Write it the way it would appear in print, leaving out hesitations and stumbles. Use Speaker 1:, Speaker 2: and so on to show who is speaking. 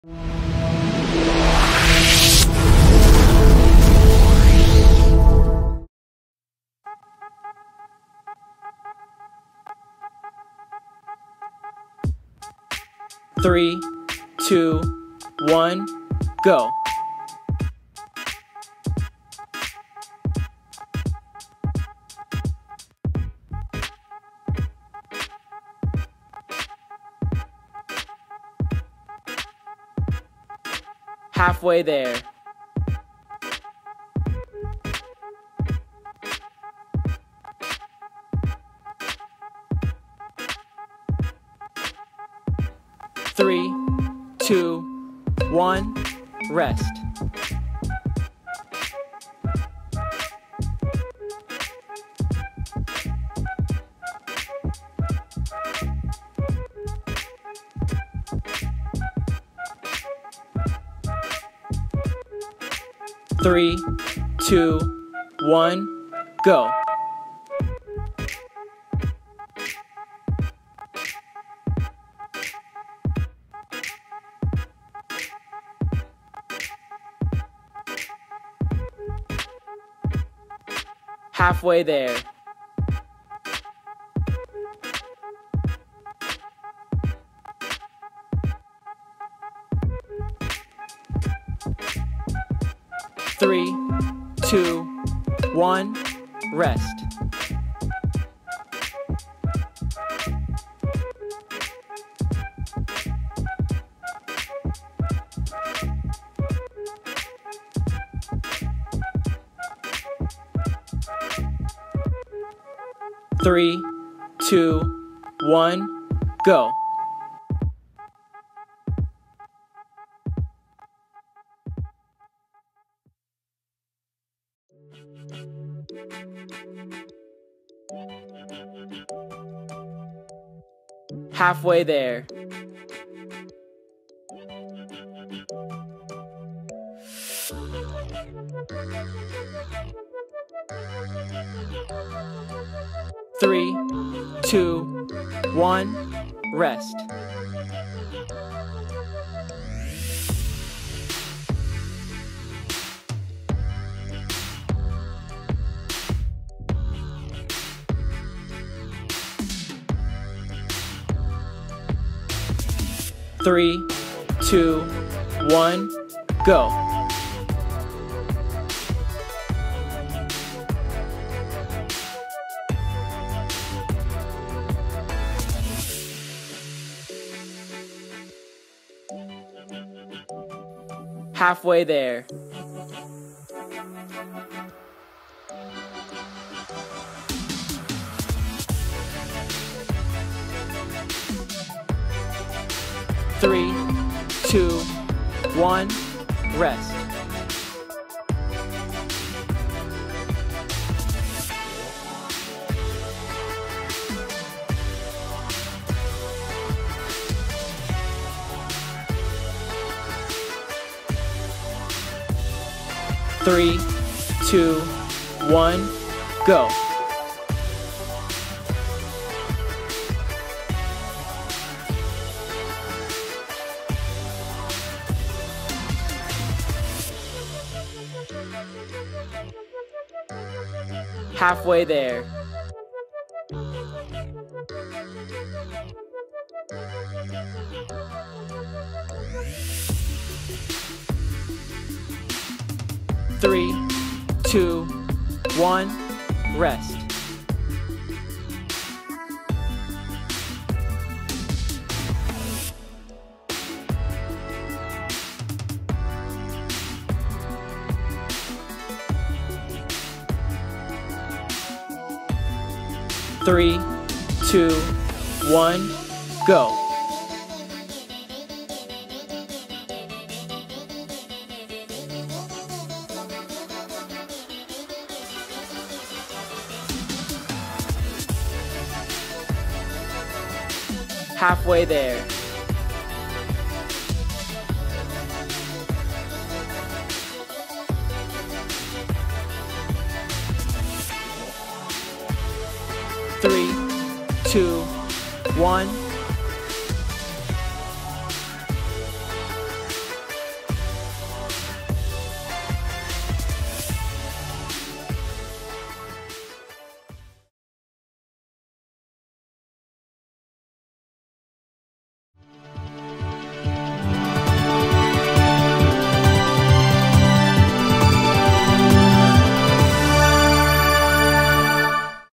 Speaker 1: Three, two, one, go. Halfway there. Three, two, one, rest. Three, two, one, go. Halfway there. Three, two, one, rest. Three, two, one, go. Halfway there. Three, two, one, rest. Three, two, one, go. Halfway there. Three, two, one, rest. Three, two, one, go. Halfway there. Three, two, one, rest. Three, two, one, go. Halfway there. Three, two, one,